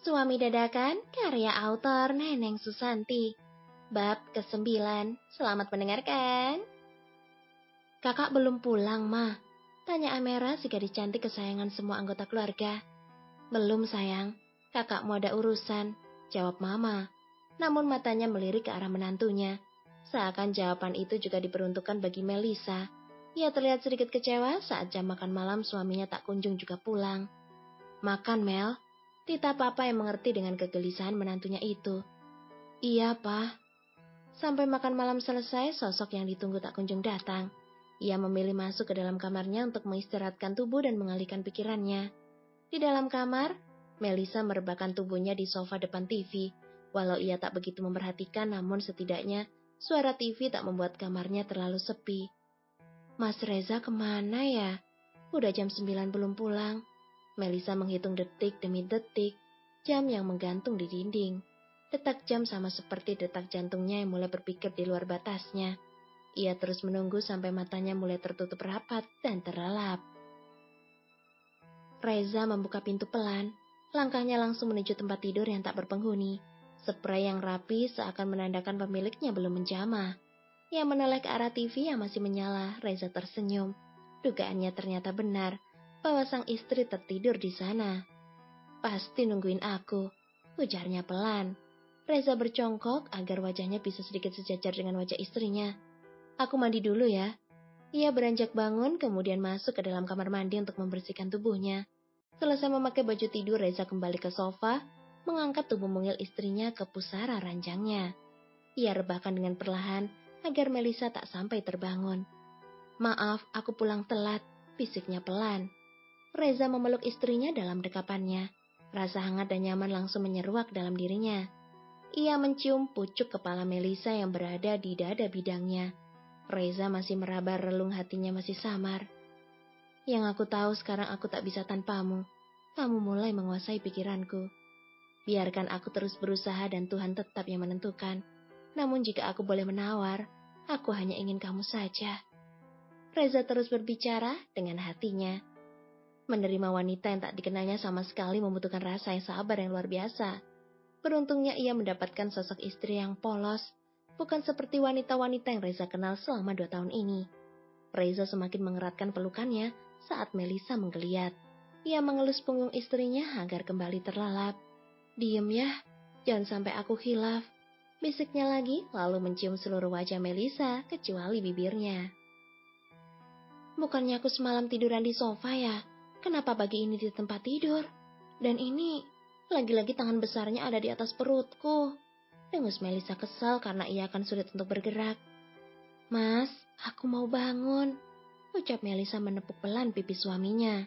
Suami Dadakan, karya autor Neneng Susanti. Bab ke-9, selamat mendengarkan. Kakak belum pulang, Ma? Tanya Amera si gadis cantik kesayangan semua anggota keluarga. Belum sayang, kakakmu ada urusan, jawab Mama. Namun matanya melirik ke arah menantunya. Seakan jawaban itu juga diperuntukkan bagi Melisa. Ia terlihat sedikit kecewa saat jam makan malam suaminya tak kunjung juga pulang. Makan, Mel. Tita Papa yang mengerti dengan kegelisahan menantunya itu. Iya, Pa. Sampai makan malam selesai, sosok yang ditunggu tak kunjung datang. Ia memilih masuk ke dalam kamarnya untuk mengistirahatkan tubuh dan mengalihkan pikirannya. Di dalam kamar, Melisa merebahkan tubuhnya di sofa depan TV. Walau ia tak begitu memperhatikan, namun setidaknya suara TV tak membuat kamarnya terlalu sepi. Mas Reza kemana ya? Udah jam 9 belum pulang. Melisa menghitung detik demi detik, jam yang menggantung di dinding. Detak jam sama seperti detak jantungnya yang mulai berpikir di luar batasnya. Ia terus menunggu sampai matanya mulai tertutup rapat dan terlelap. Reza membuka pintu pelan, langkahnya langsung menuju tempat tidur yang tak berpenghuni. Spray yang rapi seakan menandakan pemiliknya belum menjamah. Ia menoleh ke arah TV yang masih menyala. Reza tersenyum. Dugaannya ternyata benar, bahwa sang istri tertidur di sana. Pasti nungguin aku, ujarnya pelan. Reza bercongkok agar wajahnya bisa sedikit sejajar dengan wajah istrinya. Aku mandi dulu ya. Ia beranjak bangun kemudian masuk ke dalam kamar mandi untuk membersihkan tubuhnya. Selesai memakai baju tidur, Reza kembali ke sofa, mengangkat tubuh mungil istrinya ke pusara ranjangnya. Ia rebahkan dengan perlahan agar Melisa tak sampai terbangun. Maaf, aku pulang telat, bisiknya pelan. Reza memeluk istrinya dalam dekapannya. Rasa hangat dan nyaman langsung menyeruak dalam dirinya. Ia mencium pucuk kepala Melisa yang berada di dada bidangnya. Reza masih meraba relung hatinya masih samar. Yang aku tahu sekarang aku tak bisa tanpamu. Kamu mulai menguasai pikiranku. Biarkan aku terus berusaha dan Tuhan tetap yang menentukan. Namun jika aku boleh menawar, aku hanya ingin kamu saja. Reza terus berbicara dengan hatinya. Menerima wanita yang tak dikenalnya sama sekali membutuhkan rasa yang sabar yang luar biasa. Beruntungnya ia mendapatkan sosok istri yang polos, bukan seperti wanita-wanita yang Reza kenal selama 2 tahun ini. Reza semakin mengeratkan pelukannya saat Melisa menggeliat. Ia mengelus punggung istrinya agar kembali terlelap. Diem ya, jangan sampai aku khilaf, bisiknya lagi lalu mencium seluruh wajah Melisa kecuali bibirnya. Bukannya aku semalam tiduran di sofa ya? Kenapa pagi ini di tempat tidur? Dan ini, lagi-lagi tangan besarnya ada di atas perutku. Dengus Melisa kesal karena ia akan sulit untuk bergerak. Mas, aku mau bangun, ucap Melisa menepuk pelan pipi suaminya.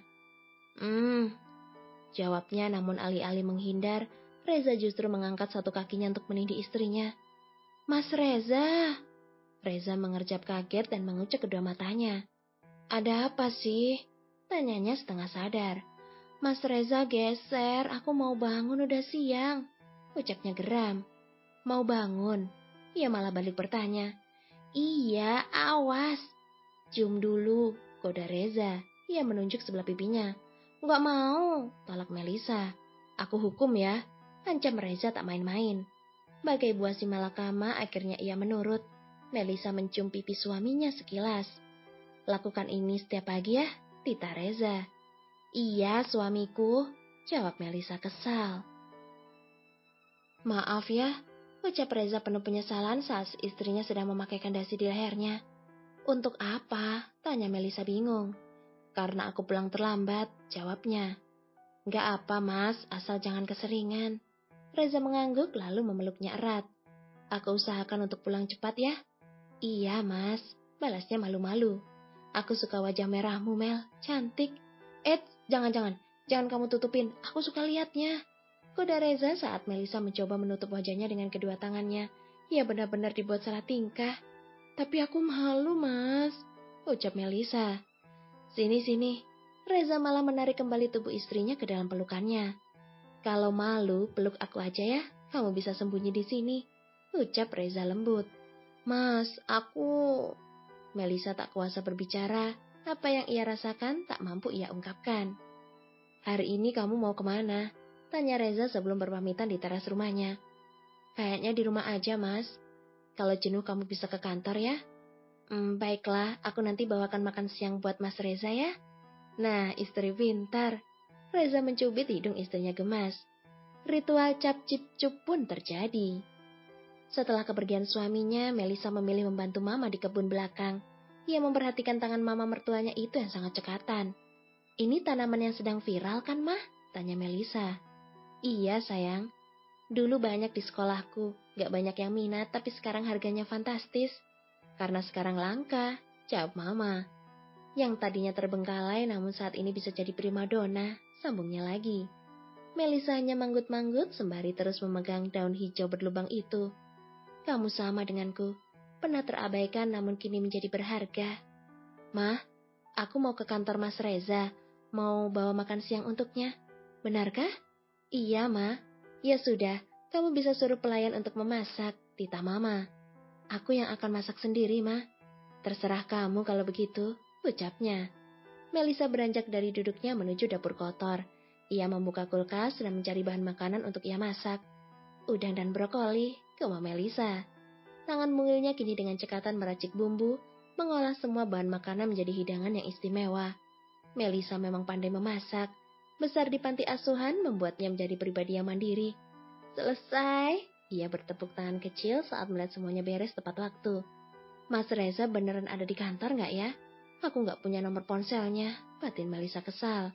Jawabnya namun alih-alih menghindar, Reza justru mengangkat satu kakinya untuk menindih istrinya. Mas Reza! Reza mengerjap kaget dan mengucek kedua matanya. Ada apa sih? Tanyanya setengah sadar. Mas Reza geser, aku mau bangun udah siang. Ucapnya geram. Mau bangun? Ia malah balik bertanya. Iya, awas. Cium dulu, goda Reza. Ia menunjuk sebelah pipinya. Nggak mau, tolak Melisa. Aku hukum ya, ancam Reza tak main-main. Bagai buah si malakama, akhirnya ia menurut. Melisa mencium pipi suaminya sekilas. Lakukan ini setiap pagi ya, tita Reza. Iya, suamiku, jawab Melisa kesal. Maaf ya, ucap Reza penuh penyesalan saat istrinya sedang memakaikan dasi di lehernya. Untuk apa? Tanya Melisa bingung. Karena aku pulang terlambat, jawabnya. Gak apa mas, asal jangan keseringan. Reza mengangguk lalu memeluknya erat. Aku usahakan untuk pulang cepat ya. Iya mas, balasnya malu-malu. Aku suka wajah merahmu Mel, cantik. Jangan kamu tutupin, aku suka liatnya. Goda Reza saat Melisa mencoba menutup wajahnya dengan kedua tangannya. Ia benar-benar dibuat salah tingkah. Tapi aku malu mas, ucap Melisa. Sini. Reza malah menarik kembali tubuh istrinya ke dalam pelukannya. Kalau malu, peluk aku aja ya, kamu bisa sembunyi di sini, ucap Reza lembut. Mas, aku... Melisa tak kuasa berbicara, apa yang ia rasakan tak mampu ia ungkapkan. Hari ini kamu mau kemana? Tanya Reza sebelum berpamitan di teras rumahnya. Kayaknya di rumah aja, Mas. Kalau jenuh kamu bisa ke kantor ya. Baiklah, aku nanti bawakan makan siang buat Mas Reza ya. Nah, istri pintar. Reza mencubit hidung istrinya gemas. Ritual cap cip cup pun terjadi. Setelah kepergian suaminya, Melisa memilih membantu Mama di kebun belakang. Ia memperhatikan tangan Mama mertuanya itu yang sangat cekatan. Ini tanaman yang sedang viral kan, Mah? Tanya Melisa. Iya, sayang. Dulu banyak di sekolahku. Gak banyak yang minat, tapi sekarang harganya fantastis. Karena sekarang langka, jawab Mama. Yang tadinya terbengkalai namun saat ini bisa jadi primadona, sambungnya lagi. Melisa hanya manggut-manggut sembari terus memegang daun hijau berlubang itu. Kamu sama denganku, pernah terabaikan namun kini menjadi berharga. Mah, aku mau ke kantor Mas Reza, mau bawa makan siang untuknya. Benarkah? Iya, Ma. Ya sudah, kamu bisa suruh pelayan untuk memasak, tita Mama. Aku yang akan masak sendiri, Ma. Terserah kamu kalau begitu, ucapnya. Melisa beranjak dari duduknya menuju dapur kotor. Ia membuka kulkas dan mencari bahan makanan untuk ia masak. Udang dan brokoli, koma Melisa. Tangan mungilnya kini dengan cekatan meracik bumbu, mengolah semua bahan makanan menjadi hidangan yang istimewa. Melisa memang pandai memasak. Besar di panti asuhan membuatnya menjadi pribadi yang mandiri. Selesai, ia bertepuk tangan kecil saat melihat semuanya beres tepat waktu. Mas Reza beneran ada di kantor nggak ya? Aku nggak punya nomor ponselnya, batin Melisa kesal.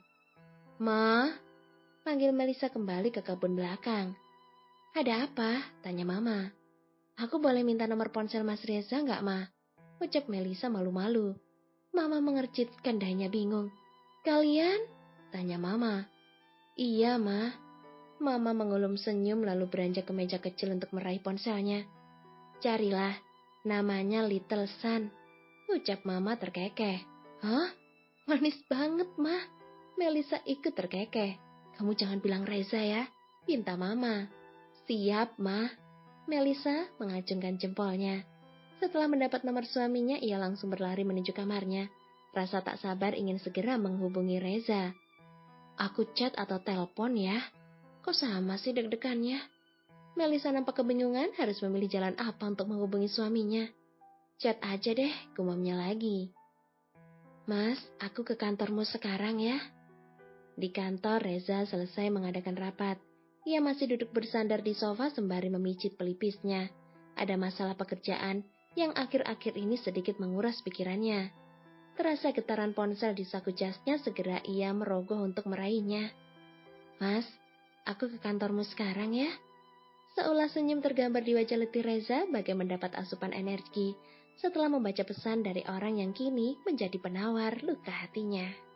Ma, panggil Melisa kembali ke kebun belakang. Ada apa? Tanya Mama. Aku boleh minta nomor ponsel Mas Reza nggak, Ma? Ucap Melisa malu-malu. Mama mengercitkan dahinya bingung. Kalian? Tanya Mama. Iya, Ma. Mama mengulum senyum lalu beranjak ke meja kecil untuk meraih ponselnya. Carilah, namanya Little Sun. Ucap Mama terkekeh. Hah? Manis banget, Ma. Melisa ikut terkekeh. Kamu jangan bilang Reza ya, pinta Mama. Siap, Ma. Melisa mengacungkan jempolnya. Setelah mendapat nomor suaminya, ia langsung berlari menuju kamarnya. Rasa tak sabar ingin segera menghubungi Reza. Aku chat atau telepon ya? Kok sama sih deg-degannya? Melisa nampak kebingungan harus memilih jalan apa untuk menghubungi suaminya. Chat aja deh, gumamnya lagi. Mas, aku ke kantormu sekarang ya. Di kantor, Reza selesai mengadakan rapat. Ia masih duduk bersandar di sofa sembari memicit pelipisnya. Ada masalah pekerjaan yang akhir-akhir ini sedikit menguras pikirannya. Terasa getaran ponsel di saku jasnya, segera ia merogoh untuk meraihnya. Mas, aku ke kantormu sekarang ya. Seulas senyum tergambar di wajah letih Reza bagai mendapat asupan energi setelah membaca pesan dari orang yang kini menjadi penawar luka hatinya.